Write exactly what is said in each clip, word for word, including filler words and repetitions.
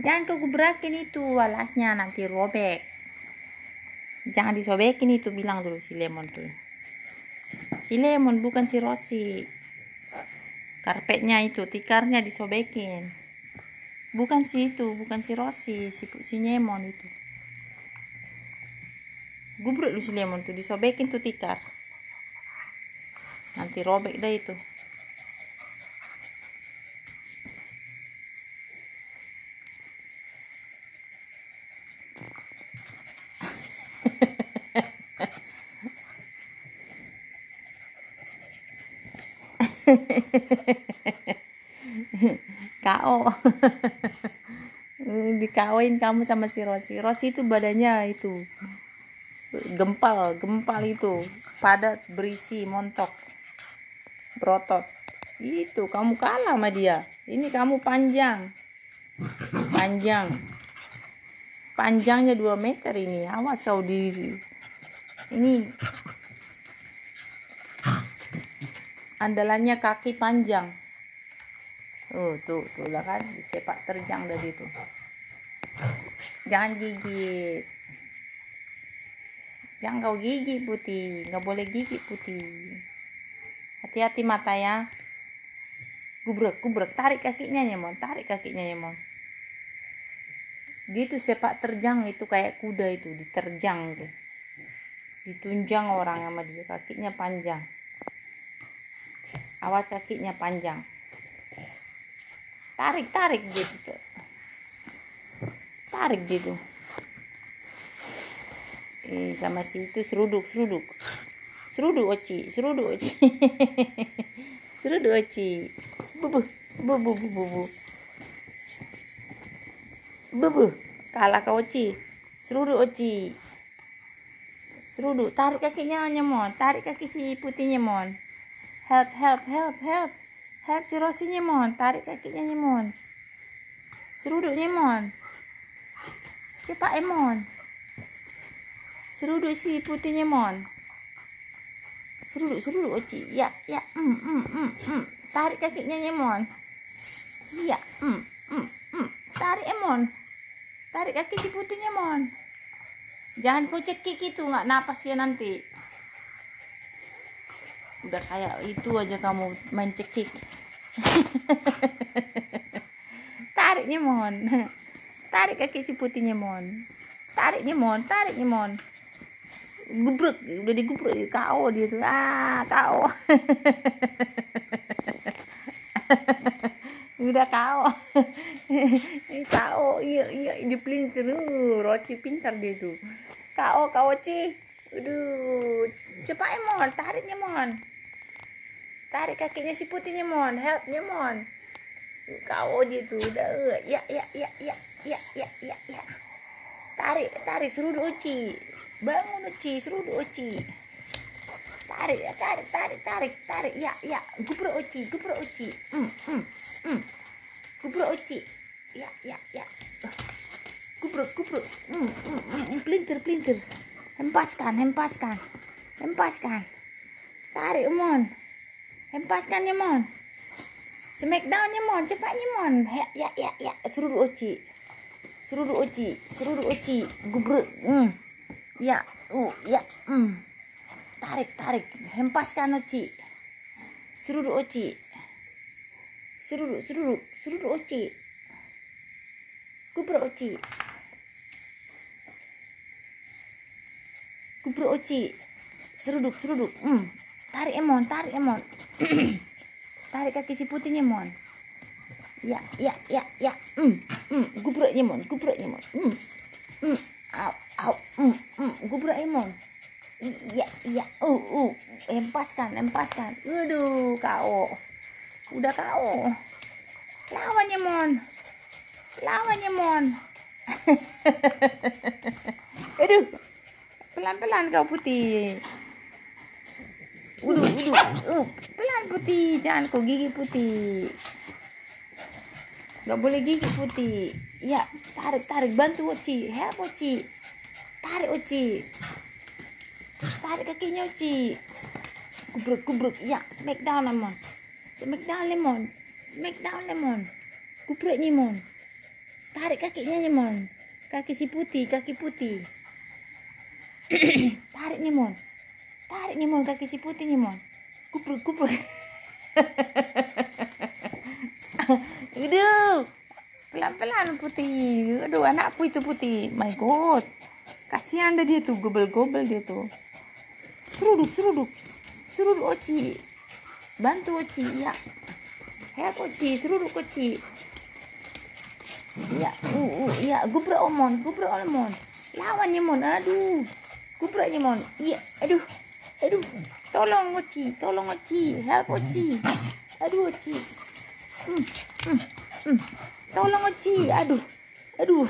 Jangan kau gebrakin itu alasnya, nanti robek. Jangan disobekin itu, bilang dulu si Lemon tuh. Si Lemon, bukan si Rosi. Karpetnya itu, tikarnya disobekin. Bukan si itu, bukan si Rosi, si, si Lemon itu. Gubruk lu si Lemon tuh, disobekin tuh tikar. Nanti robek dah itu. K O. Dikawin kamu sama si Rosi. Rosi itu badannya itu gempal, gempal itu, padat, berisi, montok, berotot. Itu kamu kalah sama dia. Ini kamu panjang. Panjang. Panjangnya dua meter ini. Awas kau di ini. Andalannya kaki panjang. Oh, tuh, tuh lah kan, sepak terjang dari itu. Jangan gigit. Jangan kau gigit Putih, nggak boleh gigit Putih. Hati-hati mata ya. Gubrek, gubrek, tarik kakinya Nyemon, tarik kakinya Nyemon. Dia tuh sepak terjang itu kayak kuda itu, diterjang tuh. Ditunjang orang sama dia, kakinya panjang. Awas kakinya panjang. Tarik, tarik gitu. Tarik gitu. Eh, sama si itu seruduk, seruduk. Seruduk Oci, seruduk Oci. Seruduk Oci. Bubu, bubu, bubu, bubu. Bubu, kalah kau Oci. Seruduk Oci. Seruduk, tarik kakinya Nyemon, tarik kaki si Putih Nyemon. Help, help, help, help. Help si Rosi Nyemon, tarik kakinya Nyemon. Seruduk Nyemon. Cepat Emon. Seruduk si Putih Nyemon. Seruduk, seruduk Oci. Ya, ya. Mm, mm, mm, mm. Tarik kakinya Nyemon. Ya, mm, mm, mm. Tarik Emon. Tarik kaki si Putih Nyemon. Jangan kau cekik itu, nggak napas dia nanti. Udah kayak itu aja kamu main cekik. Tarik Nyemon. Tarik kaki si Putih Nyemon. Tarik Nyemon, tarik Nyemon. Gubrek, udah digubrek, K O dia tuh. Ah, K O. Udah K O. K O, iya iya di pelintir. Roci pintar dia tuh. K O, K O Ci. Aduh, cepat Emon, tarik Nyemon. Tarik kakinya si Putih Nyemon, help Nyemon. K O dia tuh udah. Ya ya ya ya ya ya ya ya. Tarik, tarik seruduk Oci. Bangun Oci, seruduk Oci. Tarik, tarik, tarik, tarik, tarik. Ya, ya. Gubrek Oci, gubrek Oci. Hmm, hmm, hmm. Gubrek Oci. Ya, ya, ya. Gubrek, gubrek. Hmm, hmm, hmm. Pelintir, pelintir. Hempaskan, hempaskan. Hempaskan. Tarik Mon. Hempaskan Nyemon. Smackdown Nyemon, cepat Nyemon. Ya, ya, ya, ya. Seruduk Oci. Seruduk Oci, seruduk Oci, gubrek. Hmm. Ya, uh, ya. Hmm. Tarik, tarik. Hempaskan Oci. Seruduk Oci. Seruduk, seruduk, seruduk Oci. Gubrek Oci. Gubrek Oci. Seruduk, seruduk. Hmm. Tarik Emon, tarik Emon. Tarik kaki si Putih Nyemon. Ya, ya, ya, ya. Hmm, hmm. Gubrek Nyemon, gubrek Nyemon. Hmm, hmm. Au, au. Hmm, hmm. Gubrek Nyemon. Iya, iya. Uh, uh. Hempaskan, hempaskan. Aduh, K O. Udah K O. Lawan Nyemon. Lawan Nyemon. Aduh. Pelan-pelan kau Putih. Uduh, uduh. Uh, pelan Putih. Jangan kau gigit Putih. Gak boleh gigit Putih. Ya, tarik, tarik. Bantu Oci. Help Oci. Tarik Oci. Tarik kakinya Oci. Gubrek, gubrek. Ya, smackdown Lemon. Smackdown Lemon. Smackdown Lemon. Gubrek Nyemon. Tarik kakinya Nyemon. Kaki si putih, kaki putih. Tarik Nyemon. Tarik Nyemon kaki si putih Nyemon. Kupruk, kupruk. Aduh. Pelan-pelan putih. Aduh, anakku itu putih. My God. Kasihan dah dia tuh, gobel-gobel dia tuh. Seruduk, seruduk. Seruduk Oci. Bantu Oci, ya. Help Oci, seruduk Oci. Ya, uh, uh, ya, gubrak Omon, gubrak Omon. Lawan Nyemon, aduh. Gubrak Nyemon. Iya, aduh. Aduh. Tolong Oci, tolong Oci. Help Oci. Aduh Oci. Hmm, hmm, hmm. Tolong Oci, aduh. Aduh.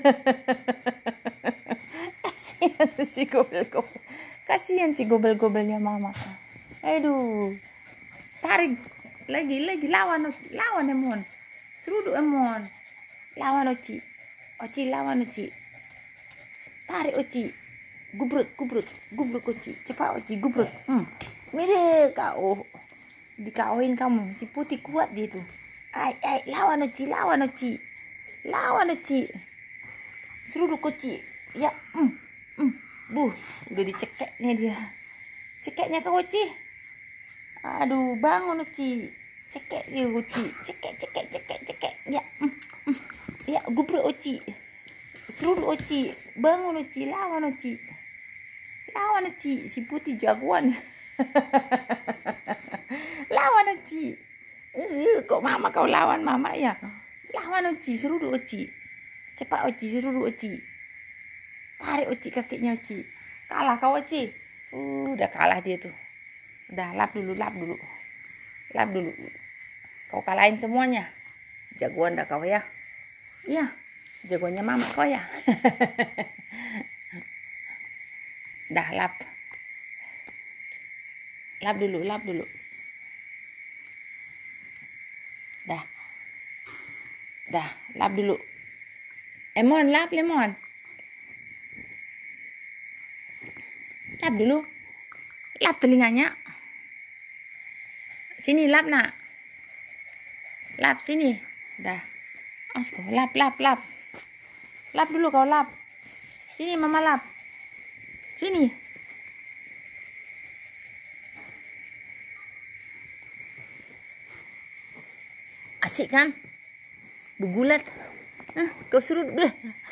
Kasihan si gobel-gobel. Kasihan si gobel-gobelnya mama. Aduh. Tarik. Lagi, lagi. Lawan, lawan Emon. Seruduk Emon. Lawan Oci. Oci lawan Oci. Tarik Oci. Gubruk, gubruk. Gubruk Oci. Cepat Oci, gubruk. Hmm. Ini deh kau. Dikauin kamu. Si putih kuat dia tuh. Ay, ay. Lawan Oci, lawan Oci. Lawan Oci. Seruduk Oci. Ya. Hmm. Hmm. Buh. Udah dicekeknya dia. Cekeknya ke Oci. Aduh, bangun Oci. Cekek dia Oci. Cekek, cekek, cekek, cekek. Ya. Hmm. Hmm. Ya, gubruk Oci. Seruduk Oci. Bangun Oci. Lawan Oci. Lawan Oci. Si putih jagoan. Lawan Oci. Uh, kok mama kau lawan mama ya? Lawan Oci. Seruduk Oci. Cepat Oci. Seruduk Oci. Tarik Oci kakinya Oci. Kalah kau Oci. Uh, udah kalah dia tuh. Udah lap dulu, lap dulu. Lap dulu. Kau kalahin semuanya. Jagoan dah kau ya. Iya. Jagoannya mama kau ya. Dah lap. Lap dulu, lap dulu. Dah. Dah, lap dulu. Emon, lap Lemon. Lap dulu. Lap telinganya. Sini lap nak. Lap sini. Dah. Asko, lap, lap, lap. Lap dulu kau lap. Sini mama lap. Sini. Asik kan? Bergulat. Hah, kau suruh deh.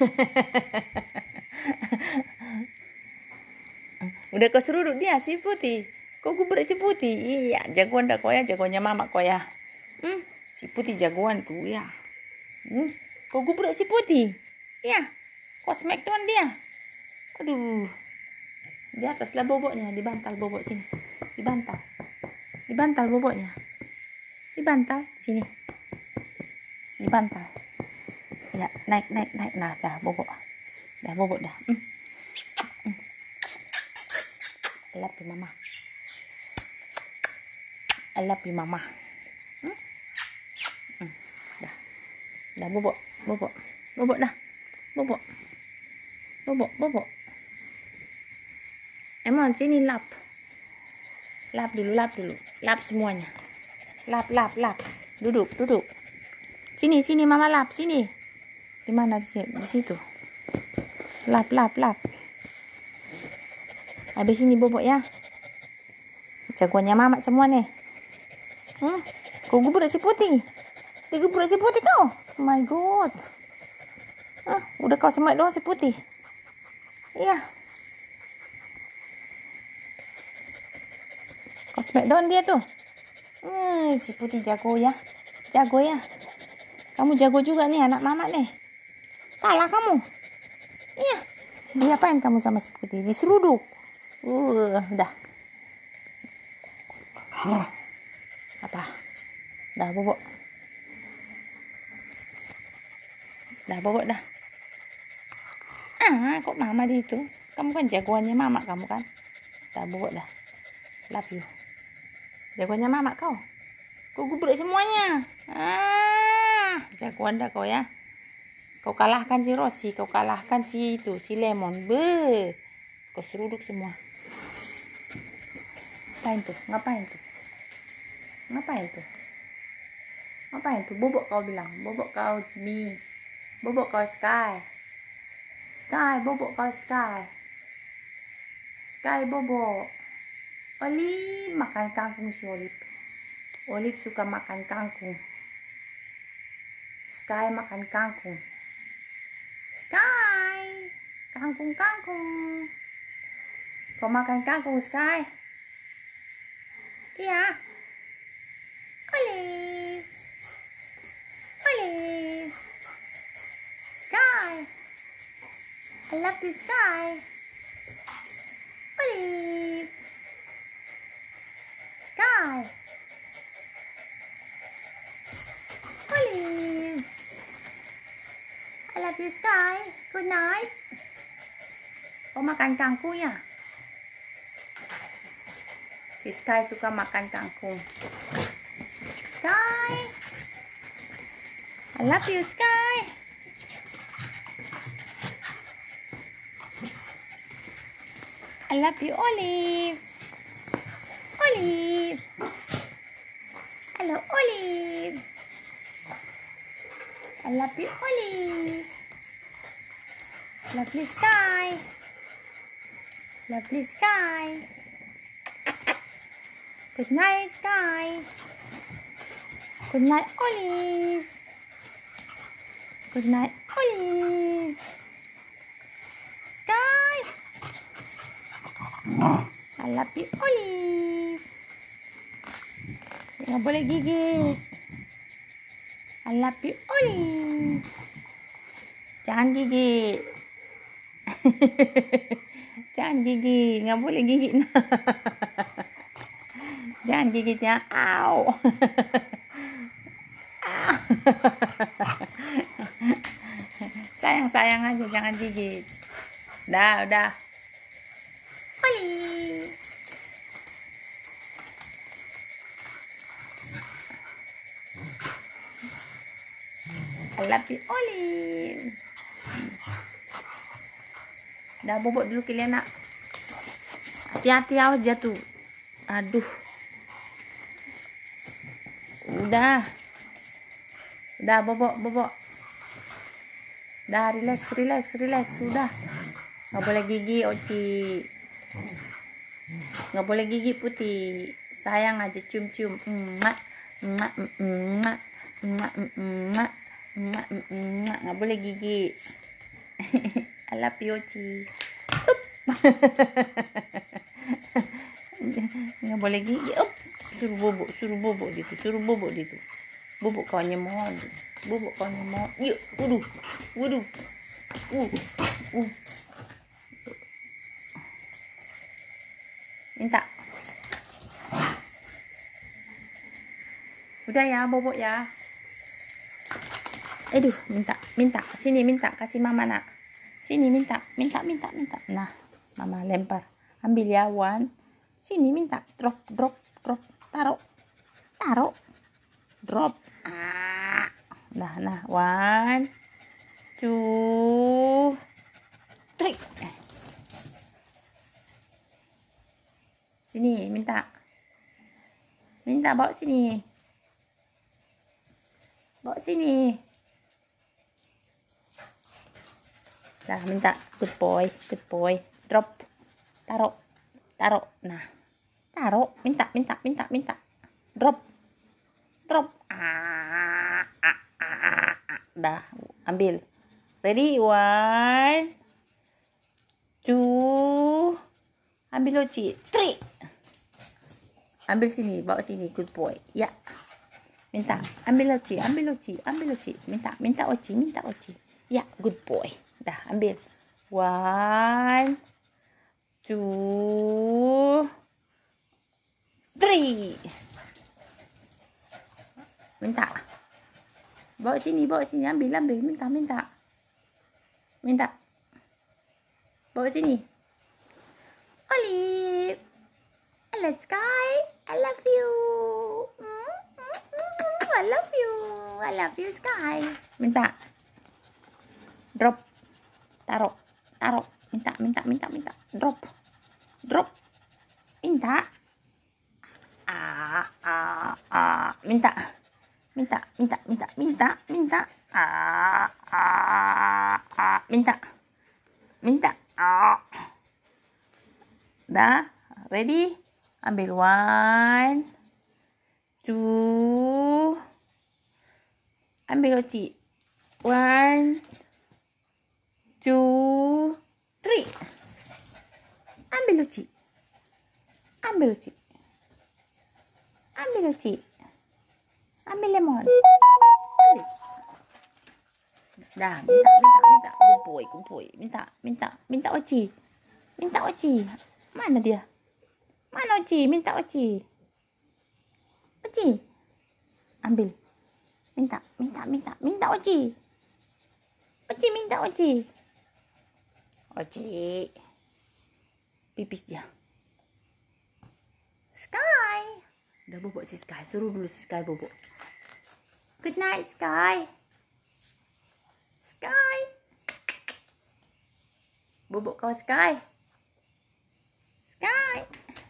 Udah kau seruduk dia si putih. Kau gubrak si putih. Iya, jagoan dah kau ya, jagoannya mama kau ya. Hmm, si putih jagoan tuh ya. Hmm, kau gubrak si putih. Iya. Kau smackdown dia. Aduh. Di atas lah boboknya, dibantal bobok sini. Dibantal. Dibantal boboknya. Dibantal sini. Dibantal. Ya, naik naik naik. Nah, dah bobok. Dah bobok dah. Hmm. Hmm. I love you mama. I love you mama. Hmm? Hmm. Dah. Dah bobok, bobok. Bobok dah. Bobok. Bobok, bobok. Emon sini lap. Lap dulu, lap dulu. Lap semuanya. Lap, lap, lap. Duduk, duduk. Sini, sini mama lap, sini. Di mana di situ? Lap, lap, lap. Habis ini bobok ya. Jagoannya mama semua nih. Hmm? Kau gubrak si putih. Dia gubrak si putih kau. Oh my God. Hah? Udah kau semak doang si putih. Iya. Kau semak doang dia tuh. Hmm, si putih jago ya. Jago ya. Kamu jago juga nih anak mama nih. Kalah kamu. Iya. Diapain kamu sama si putih? Diseruduk. Uh, udah. Nih. Apa? Dah bobok. Dah bobok dah. Ah, kok mama di itu? Kamu kan jagoannya mama kamu kan? Dah bobok dah. Love you. Jagoannya mama kau. Kau gubrak semuanya. Ah, jagoan dah kau ya. Kau kalahkan si Rosi, kau kalahkan si itu, si Lemon. Be. Kau seruduk semua. Ngapain tuh? Ngapain tuh? Ngapain tuh? Ngapain tuh? Bobok kau bilang. Bobok kau, Cibi. Bobok kau Sky. Sky, bobok kau Sky. Sky bobok. Olip makan kangkung si Olip. Olip suka makan kangkung. Sky makan kangkung. Sky, kangkung kangkung. Kau makan kangkung Sky? Iya. Olip. Olip. Sky. I love you Sky. Olip. Sky. Olip. I love you Sky. Good night. Kau makan kangkung ya? Si Sky suka makan kangkung. Sky. I love you Sky. I love you Olip. Olip. Hello Olip. I love you Olip. Lovely Sky. Lovely Sky. Good night Sky. Good night Olip. Good night Olip. Sky. I love you Olip. Nggak boleh gigit. I love you Olip. Jangan gigit. Jangan gigit, nggak boleh gigit. Jangan gigitnya. Au. Sayang-sayang aja, jangan gigit. Udah, udah. Olip. I love you Olip. Udah bobok dulu kalian nak. Hati-hati awas jatuh. Aduh. Udah. Udah bobok, bobok. Udah relax, relax, relax. Udah. Nggak boleh gigi Oci. Nggak boleh gigi Putih. Sayang aja cium-cium. Emak, emak, emak, emak, emak, emak, emak. Nggak boleh gigi. I love you Oci. Nggak boleh gigi. Up. Suruh bobok, suruh bobok gitu, suruh bobok gitu. Bobok kawannya mohon. Bobok kawannya mohon. Yuk, waduh, waduh. Uh, uh. Minta. Udah ya, bobok ya. Aduh, minta, minta. Sini minta, kasih mama nak. Sini minta, minta, minta, minta. Nah, mama lempar. Ambil ya, Wan. Sini minta. Drop, drop, drop. Taruh. Taruh. Drop. Ah. Nah, nah. One. Two. Three. Sini, minta. Minta, bawa sini. Bawa sini. Nah, minta. Good boy, good boy. Drop. Taruh. Taruh. Nah. Taruh. Minta, minta, minta, minta. Drop. Drop. Ah, ah, ah, ah, ah. Dah, ambil. Ready? One. Two. Ambil Oci. Three. Ambil sini, bawa sini. Good boy. Ya. Minta. Ambil Oci, ambil Oci, ambil Oci. Minta, minta Oci, minta Oci. Ya, good boy. Dah, ambil. One, two, three. Minta. Bawa sini, bawa sini. Ambil, ambil. Minta, minta. Minta. Bawa sini. Olip. Hello, Sky. I love you. I love you. I love you, Sky. Minta. Drop. Taruh. Taruh. Minta, minta, minta, minta. Drop. Drop. Minta. Ah, ah, ah. Minta. Minta, minta, minta, minta, minta. Ah, ah. minta, minta. Oh. Dah, ready? Ambil one, two, ambil Oci. One, two, three. Ambil Oci. Ambil Oci. Ambil Oci. Ambil lemon. Ambil. Dah, minta, minta, minta. Kumpul, kumpul. Minta, minta, minta Oci. Minta Oci. Mana dia? Mana Oci? Minta Oci. Oci. Ambil. Minta, minta, minta. Minta Oci. Oci, minta Oci. Oci. Pipis dia. Sky. Udah bobok si Sky. Suruh dulu si Sky bobok. Good night, Sky. Sky. Bobok kau, Sky. Sky.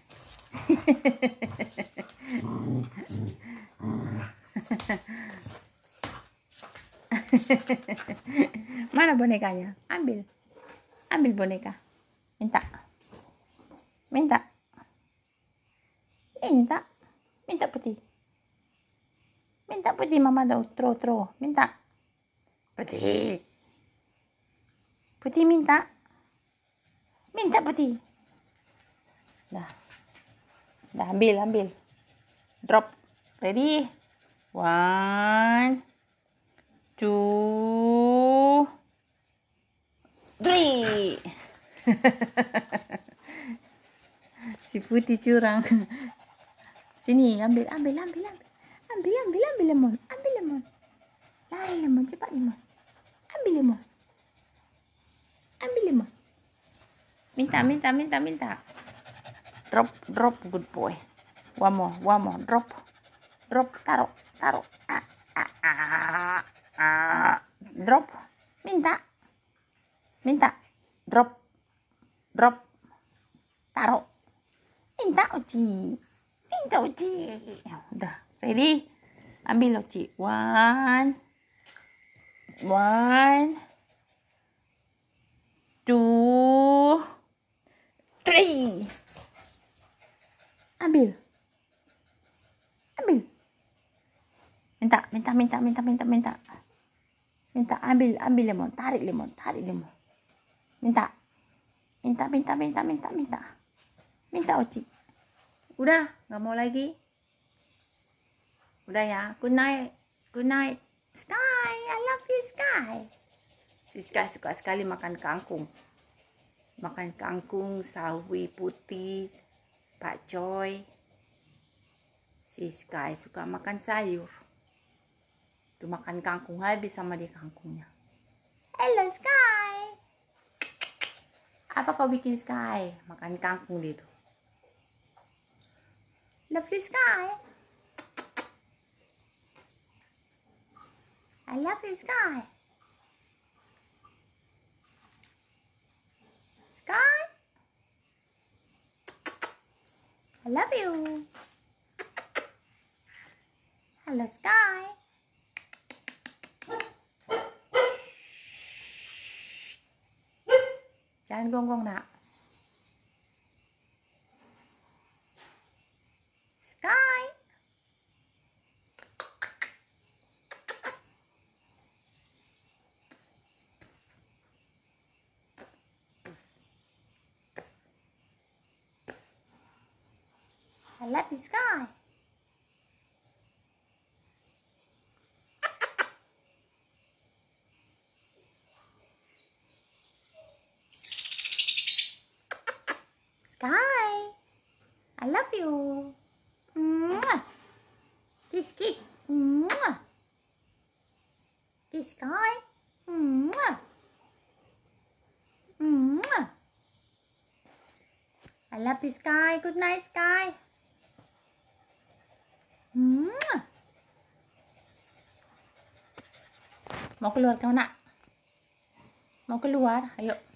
Mana bonekanya? Ambil. Ambil boneka. Minta. Minta. Minta. Minta putih. Minta putih, mama dah tro tro. Minta. Putih. Putih minta. Minta putih. Dah. Dah ambil, ambil. Drop. Ready? One, two, three. Si putih curang. Sini, ambil, ambil, ambil, ambil. Ambil, ambil, ambil lemon. Ambil lemon. Lari lemon, cepat lemon. Ambil lemon. Ambil lemon. Minta, minta, minta, minta. Drop, drop, good boy. One more, one more, drop. Drop, taruh, taruh. Ah, ah, ah, ah. Drop. Minta. Minta. Drop. Drop. Taruh. Minta Oci. Minta Oci. Udah, ready? Ambil Oci. One. One. Two. Three. Ambil. Ambil. Minta, minta, minta, minta, minta, minta. Minta, ambil, ambil lemon. Tarik lemon, tarik lemon. Minta. Minta, minta, minta, minta, minta. Minta Oci. Udah, nggak mau lagi. Udah ya. Good night. Good night. Sky, I love you, Sky. Si Sky suka sekali makan kangkung. Makan kangkung, sawi putih, pakcoy. Si Sky suka makan sayur. Tuh makan kangkung, habis sama dia kangkungnya. Hello, Sky. Apa kau bikin, Sky? Makan kangkung dia tuh. Lovely Sky. I love you, Sky. Sky. I love you. Hello, Sky. Jangan gonggong, nak. Sky. I love you, Sky. Sky, I love you. Mwah. Kiss, kiss. Mwah. Kiss, Sky. Mwah. Mwah. I love you, Sky. Good night, Sky. Mwah. Mau keluar kau, nak? Mau keluar? Ayo.